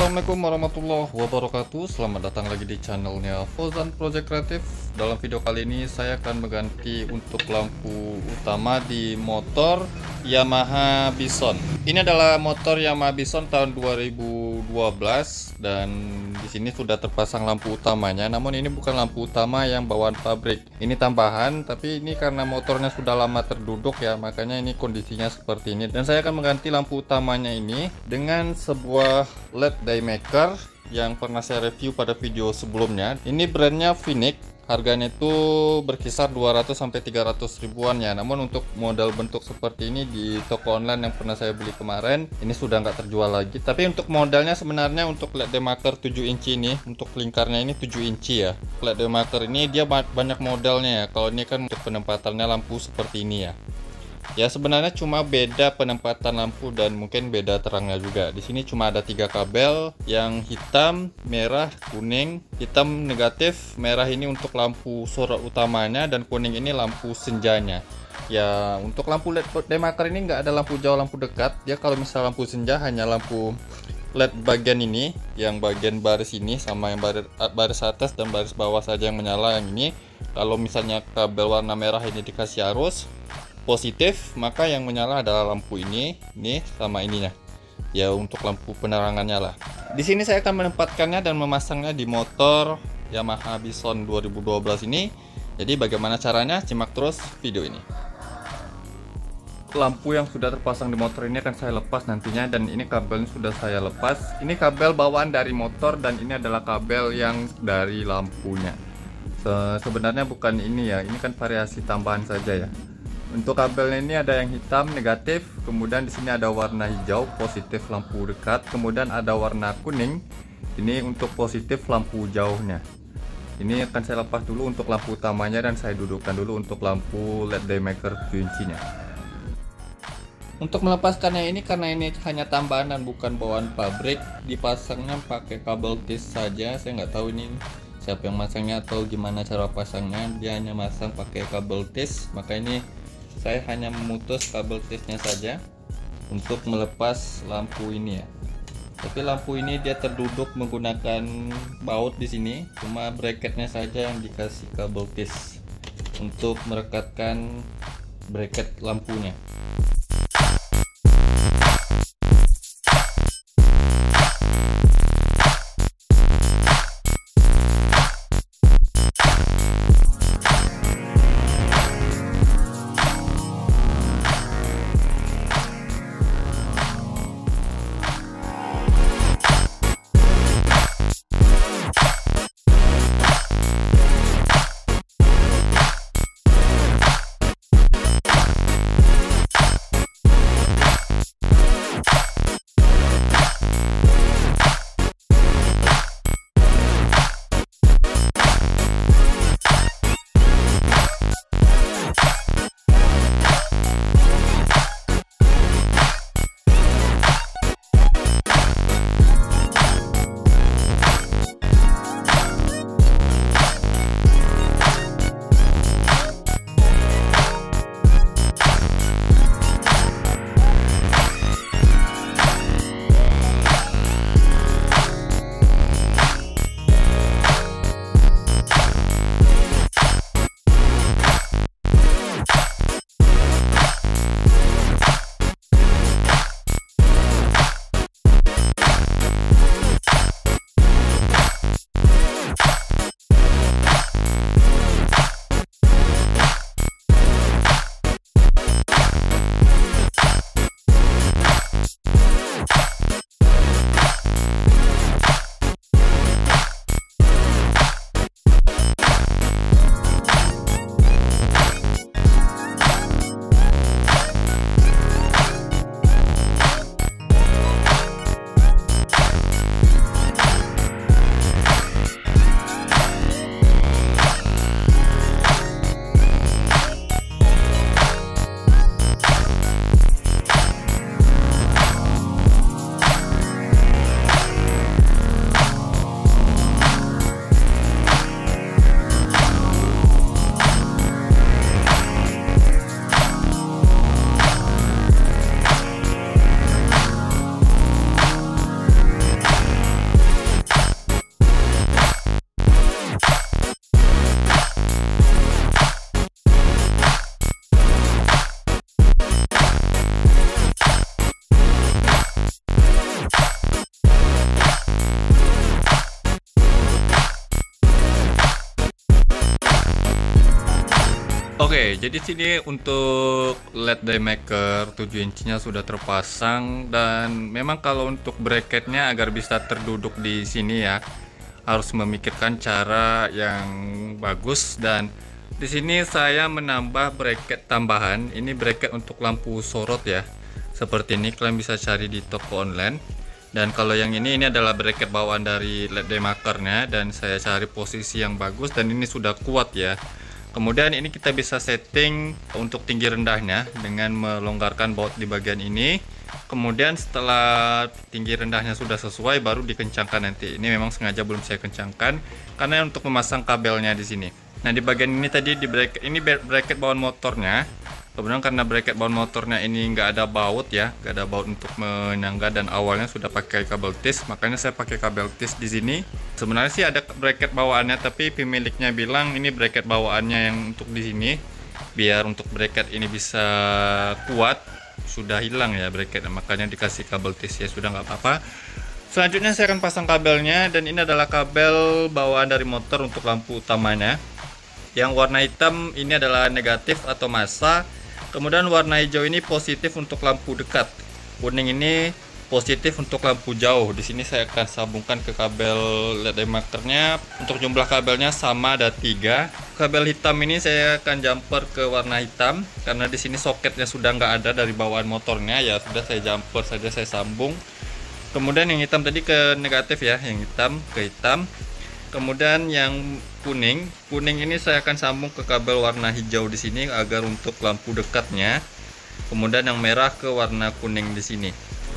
Assalamualaikum warahmatullahi wabarakatuh. Selamat datang lagi di channelnya Fauzan Project Kreatif. Dalam video kali ini saya akan mengganti untuk lampu utama di motor Yamaha Bison. Ini adalah motor Yamaha Bison tahun 2012 dan di sini sudah terpasang lampu utamanya. Namun ini bukan lampu utama yang bawaan pabrik. Ini tambahan, tapi ini karena motornya sudah lama terduduk ya, makanya ini kondisinya seperti ini. Dan saya akan mengganti lampu utamanya ini dengan sebuah LED Daymaker yang pernah saya review pada video sebelumnya. Ini brandnya Phoenix, harganya itu berkisar 200 sampai 300 ribuan ya. Namun untuk model bentuk seperti ini di toko online yang pernah saya beli kemarin, ini sudah nggak terjual lagi. Tapi untuk modelnya sebenarnya untuk LED Daymaker 7 inci ini, untuk lingkarnya ini 7 inci ya. LED Daymaker ini dia banyak modelnya ya. Kalau ini kan untuk penempatannya lampu seperti ini ya. Ya sebenarnya cuma beda penempatan lampu dan mungkin beda terangnya juga. Di sini cuma ada 3 kabel, yang hitam, merah, kuning. Hitam negatif, merah ini untuk lampu sorot utamanya, dan kuning ini lampu senjanya. Ya untuk lampu LED Daymaker ini nggak ada lampu jauh, lampu dekat. Dia kalau misal lampu senja hanya lampu LED bagian ini, yang bagian baris ini sama yang baris atas dan baris bawah saja yang menyala. Yang ini kalau misalnya kabel warna merah ini dikasih arus positif, maka yang menyala adalah lampu ini sama ininya ya, untuk lampu penerangannya lah. Di sini saya akan menempatkannya dan memasangnya di motor Yamaha Bison 2012 ini. Jadi bagaimana caranya, simak terus video ini. Lampu yang sudah terpasang di motor ini akan saya lepas nantinya, dan ini kabelnya sudah saya lepas. Ini kabel bawaan dari motor dan ini adalah kabel yang dari lampunya. Sebenarnya bukan ini ya, ini kan variasi tambahan saja ya. Untuk kabelnya ini ada yang hitam negatif, kemudian di sini ada warna hijau positif lampu dekat, kemudian ada warna kuning ini untuk positif lampu jauhnya. Ini akan saya lepas dulu untuk lampu utamanya dan saya dudukkan dulu untuk lampu LED Daymaker 7 incinya. Untuk melepaskannya ini, karena ini hanya tambahan dan bukan bawaan pabrik, dipasangnya pakai kabel tis saja. Saya nggak tahu ini siapa yang masangnya atau gimana cara pasangnya, dia hanya masang pakai kabel tis. Maka ini saya hanya memutus kabel tisnya saja untuk melepas lampu ini ya. Tapi lampu ini dia terduduk menggunakan baut di sini, cuma bracketnya saja yang dikasih kabel tis untuk merekatkan bracket lampunya. Oke, jadi sini untuk LED daymaker 7 in치nya sudah terpasang, dan memang kalau untuk bracketnya agar bisa terduduk di sini ya, harus memikirkan cara yang bagus. Dan di sini saya menambah bracket tambahan. Ini bracket untuk lampu sorot ya. Seperti ini kalian bisa cari di toko online. Dan kalau yang ini adalah bracket bawaan dari LED daymakernya, dan saya cari posisi yang bagus dan ini sudah kuat ya. Kemudian ini kita bisa setting untuk tinggi rendahnya dengan melonggarkan baut di bagian ini. Kemudian setelah tinggi rendahnya sudah sesuai, baru dikencangkan nanti. Ini memang sengaja belum saya kencangkan karena untuk memasang kabelnya di sini. Nah, di bagian ini tadi di bracket ini bracket bawaan motornya. Kemudian karena bracket bawaan motornya ini nggak ada baut ya, nggak ada baut untuk menyangga, dan awalnya sudah pakai kabel tis, makanya saya pakai kabel tis di sini. Sebenarnya sih ada bracket bawaannya, tapi pemiliknya bilang ini bracket bawaannya yang untuk di sini, biar untuk bracket ini bisa kuat. Sudah hilang ya bracket, makanya dikasih kabel tis ya, sudah nggak apa-apa. Selanjutnya saya akan pasang kabelnya, dan ini adalah kabel bawaan dari motor untuk lampu utamanya. Yang warna hitam ini adalah negatif atau massa. Kemudian warna hijau ini positif untuk lampu dekat. Kuning ini positif untuk lampu jauh. Di sini saya akan sambungkan ke kabel LED daymakernya. Untuk jumlah kabelnya sama, ada 3. Kabel hitam ini saya akan jumper ke warna hitam karena di sini soketnya sudah nggak ada dari bawaan motornya ya, sudah saya jumper saja, saya sambung. Kemudian yang hitam tadi ke negatif ya, yang hitam ke hitam. Kemudian yang kuning ini saya akan sambung ke kabel warna hijau di sini agar untuk lampu dekatnya. Kemudian yang merah ke warna kuning di sini.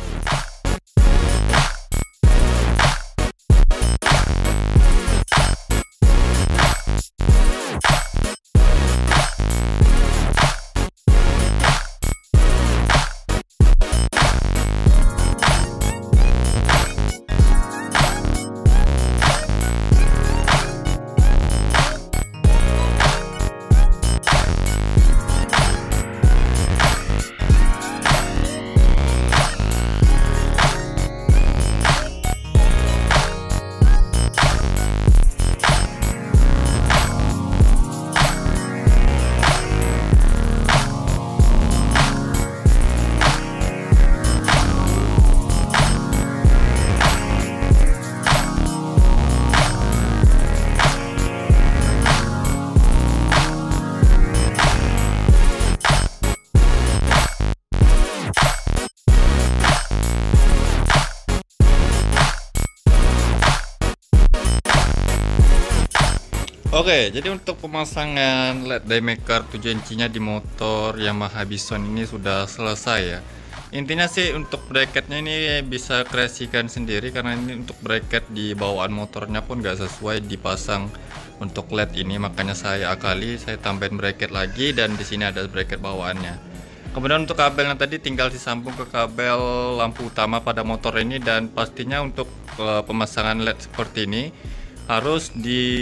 Oke, jadi untuk pemasangan LED daymaker 7 inchinya di motor Yamaha Bison ini sudah selesai ya. Intinya sih untuk bracketnya ini bisa kreasikan sendiri, karena ini untuk bracket di bawaan motornya pun gak sesuai dipasang untuk LED ini, makanya saya akali, saya tambahin bracket lagi, dan di sini ada bracket bawaannya. Kemudian untuk kabelnya tadi tinggal disambung ke kabel lampu utama pada motor ini, dan pastinya untuk pemasangan LED seperti ini harus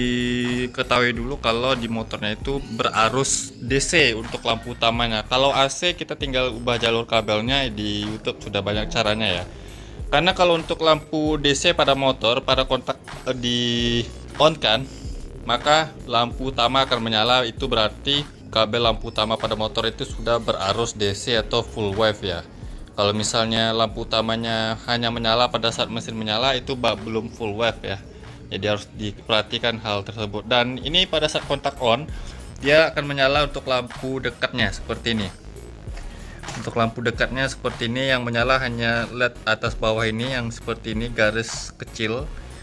diketahui dulu kalau di motornya itu berarus DC untuk lampu utamanya. Kalau AC kita tinggal ubah jalur kabelnya, di YouTube sudah banyak caranya ya. Karena kalau untuk lampu DC pada motor, pada kontak di on kan, maka lampu utama akan menyala. Itu berarti kabel lampu utama pada motor itu sudah berarus DC atau full wave ya. Kalau misalnya lampu utamanya hanya menyala pada saat mesin menyala, itu belum full wave ya. Jadi harus diperhatikan hal tersebut. Dan ini pada saat kontak on, dia akan menyala untuk lampu dekatnya seperti ini. Untuk lampu dekatnya seperti ini, yang menyala hanya LED atas bawah ini yang seperti ini, garis kecil.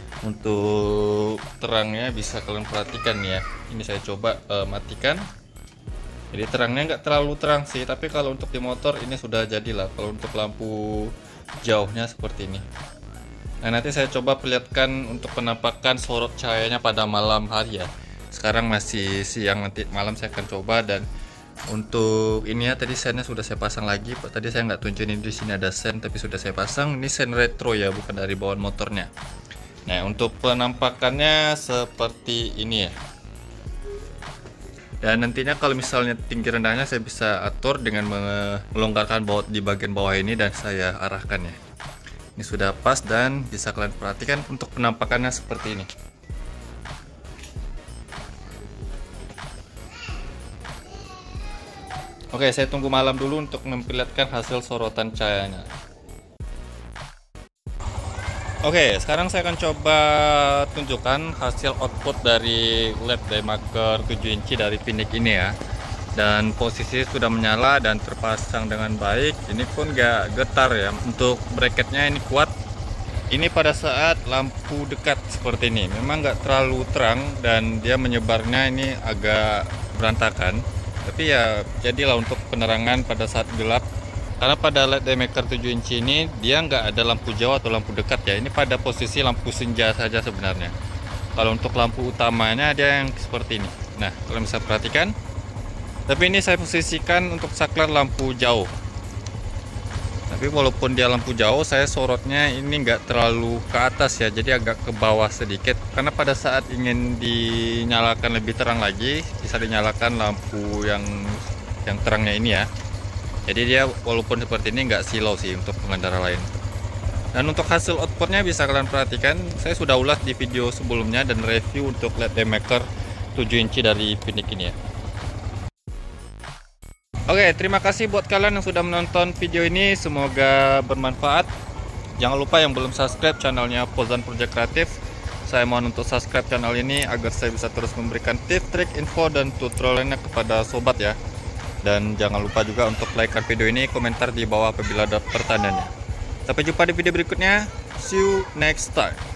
Untuk terangnya bisa kalian perhatikan ya. Ini saya coba matikan. Jadi terangnya nggak terlalu terang sih, tapi kalau untuk di motor ini sudah jadilah. Kalau untuk lampu jauhnya seperti ini. Nah, nanti saya coba perlihatkan untuk penampakan sorot cahayanya pada malam hari ya. Sekarang masih siang, nanti malam saya akan coba. Dan untuk ini ya, tadi sennya sudah saya pasang lagi. Tadi saya nggak tunjukin di sini ada sen, tapi sudah saya pasang. Ini sen retro ya, bukan dari bawaan motornya. Nah, untuk penampakannya seperti ini ya. Dan nantinya kalau misalnya tinggi rendahnya saya bisa atur dengan melonggarkan baut di bagian bawah ini, dan saya arahkan ya. Ini sudah pas dan bisa kalian perhatikan untuk penampakannya seperti ini. Oke, saya tunggu malam dulu untuk memperlihatkan hasil sorotan cahayanya. Oke, sekarang saya akan coba tunjukkan hasil output dari LED daymaker 7 inci dari Phoenix ini ya. Dan posisi sudah menyala dan terpasang dengan baik. Ini pun gak getar ya. Untuk bracketnya ini kuat. Ini pada saat lampu dekat seperti ini, memang nggak terlalu terang dan dia menyebarnya ini agak berantakan. Tapi ya jadilah untuk penerangan pada saat gelap. Karena pada LED daymaker 7 inci ini dia nggak ada lampu jauh atau lampu dekat ya. Ini pada posisi lampu senja saja sebenarnya. Kalau untuk lampu utamanya dia yang seperti ini. Nah, kalian bisa perhatikan. Tapi ini saya posisikan untuk saklar lampu jauh. Tapi walaupun dia lampu jauh, saya sorotnya ini nggak terlalu ke atas ya, jadi agak ke bawah sedikit. Karena pada saat ingin dinyalakan lebih terang lagi, bisa dinyalakan lampu yang terangnya ini ya. Jadi dia walaupun seperti ini nggak silau sih untuk pengendara lain. Dan untuk hasil outputnya bisa kalian perhatikan, saya sudah ulas di video sebelumnya dan review untuk LED daymaker 7 inci dari Phoenix ini ya. Oke, terima kasih buat kalian yang sudah menonton video ini, semoga bermanfaat. Jangan lupa yang belum subscribe channelnya Fozan Project Kreatif, saya mohon untuk subscribe channel ini agar saya bisa terus memberikan tips, trik, info, dan tutorial lainnya kepada sobat ya. Dan jangan lupa juga untuk like video ini, komentar di bawah apabila ada pertanyaannya. Sampai jumpa di video berikutnya, see you next time.